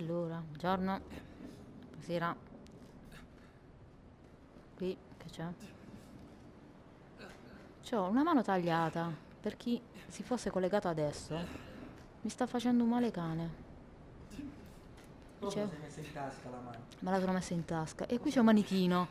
Allora, buongiorno. Buonasera. Qui, che c'è? C'ho una mano tagliata. Per chi si fosse collegato adesso, mi sta facendo un male cane. Però te la sei messa in tasca la mano. Me la sono messa in tasca. E qui c'è un manichino.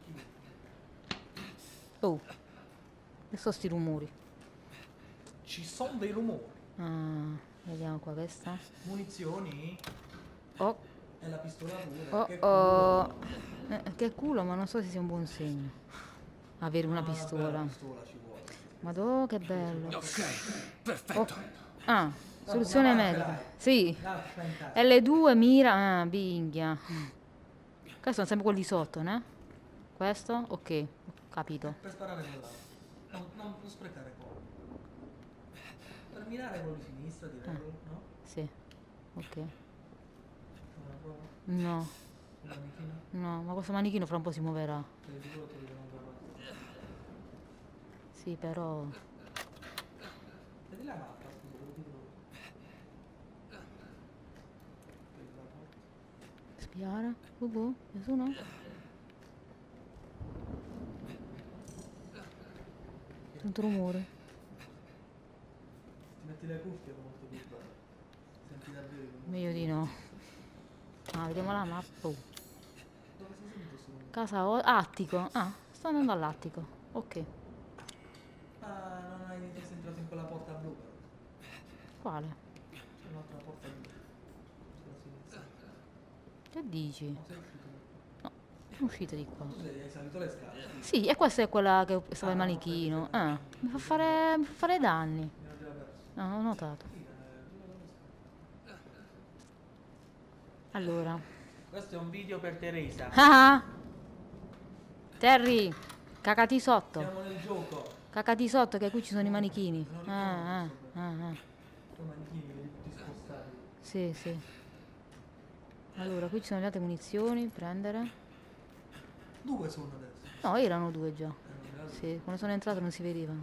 Oh, che sono sti rumori? Ci sono dei rumori. Ah, vediamo qua questa. Munizioni Oh, e la pistola pure. oh, Che oh. culo. Che culo, ma non so se sia un buon segno. Avere una No, una bella pistola. pistola ci vuole. Madò, che bello. Ok, perfetto. Ah, soluzione una medica. ce l'hai. Sì. L'altra in tasca. L2 mira. Ah, binghia. Questi sono sempre quelli sotto, né? Questo? Ok, ho capito. Per sparare quell'altro. Non sprecare colpo. Per mirare quello di sinistra, direi, no? Sì, ok. Una prova. No, Sul manichino. no, ma questo manichino fra un po' si muoverà. Sei sicuro che ti devono parlare? Sì, però. Vedi la mappa, scusa, lo dico. Vedi la porta. Spiare? Nessuno? Sento rumore. Ti metti le cuffie è molto più bello. Senti davvero. Meglio di no. Ah, vediamo la mappa. Oh. Dove sei seduto su? Attico. Ah, sto andando all'attico. Ok. Ah, non hai sei entrato in quella porta blu però. Quale? C'è un'altra porta blu. Sulla sinistra. Che dici? No, sei uscito da qua. No, sono uscita di qua. Tu hai salito le scale. Sì, e questa è quella che stava il Ah, no, manichino. perfetto. Ah, mi fa fare danni. Mi ero già perso. Ah, ho notato. Sì, giù dalle scale. Allora. Questo è un video per Teresa. Ah! Terry, cacati sotto. Siamo nel gioco. Cacati sotto che qui ci sono i manichini. Non Ah. Sono manichini, li tutti spostati. Sì, sì. Allora, qui ci sono le altre munizioni, prendere. Due sono adesso. No, erano due già. Non era Sì, quando sono entrato non si vedevano.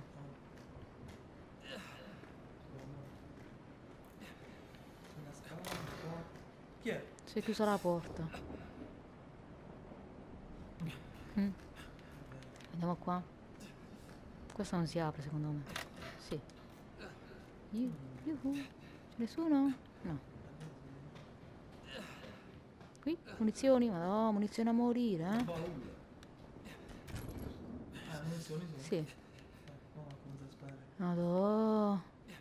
una scala qua. Chi è? Si è chiusa la porta. Mm. Andiamo qua. Questa non si apre secondo me. Sì. Yuhu. C'è nessuno? No. Qui? Munizioni? Ma no, munizioni a morire, eh? Baule. Ah, munizioni sono. Sì. No, come da sparare. Madò.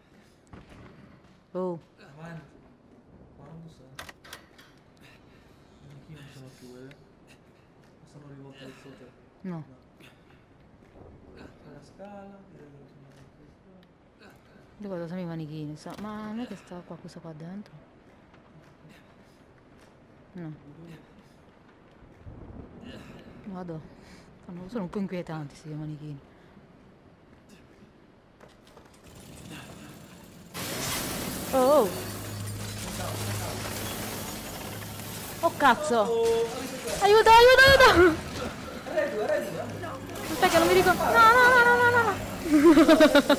Oh. Avanti. Quando sono? I manichini non sono più, vedi? Sono rivolti verso te. No. C'è la scala, direi che sono questa. Dove sono i manichini? Ma non è che sta qualcosa qua dentro? No. Vado. Sono un po' inquietanti questi manichini. Oh! Oh cazzo! Aiuto! Aspetta che non mi ricordo. No!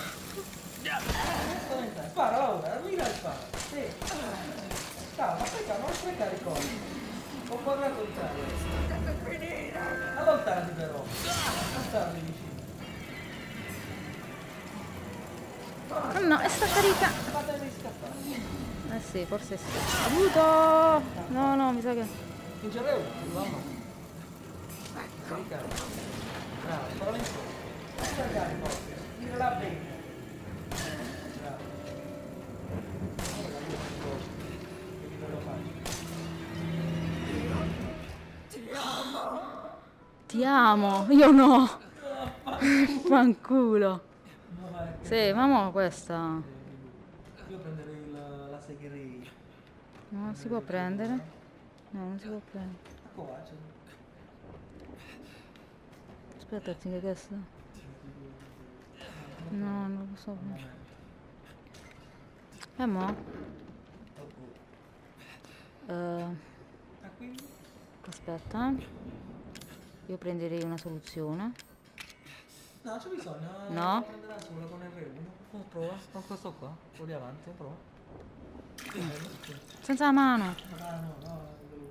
Spara Laura, mira e spara. Sì. Calma, aspetta, non sprecare i colpi. Ho guardato il taglio. Allontani però. Non starmi vicino. No, è sta carica. Fatemi scappare. Eh sì, forse sì. Aiuto! No, mi sa che. Vincere uno, mamma. Caricare. Bravo, spara in su. Caricare i colpi. Tirala bene. Bravo. Ora io dico che vi lo faccio. Ti amo! Io no! Fanculo! No, ma è che Sì, mamma questa. io prenderei la segherei. Non si può prendere? No, non si può prendere. La covaccia. Aspetta, finché questo. No, non lo so. Un momento. Mo? Ah, quindi? Aspetta. Io prenderei una soluzione. No, c'è bisogno. No? La prenderà sola con R1. Prova, con questo qua. Quello di avanti, prova. Sì, Senza la mano. Ah, no, no, devo...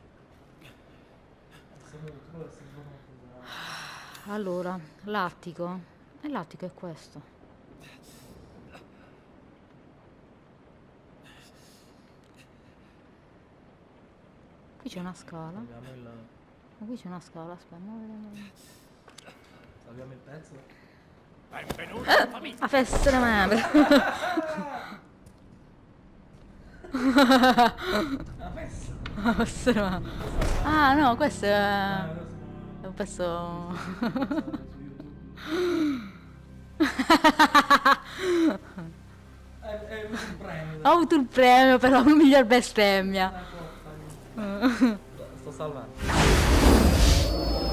Se no, tu vuoi essere buono con Allora, l'attico. E l'attico è questo. Qui c'è una scala. salviamo il... Ma qui c'è una scala, aspetta, andiamo a vedere. salviamo il pezzo. La festa della madre. La messa! La festa della madre. Ah no, questo è Lo so. un pezzo... Su YouTube. È un premio. Ho avuto il premio per la miglior bestemmia. Sto salvando.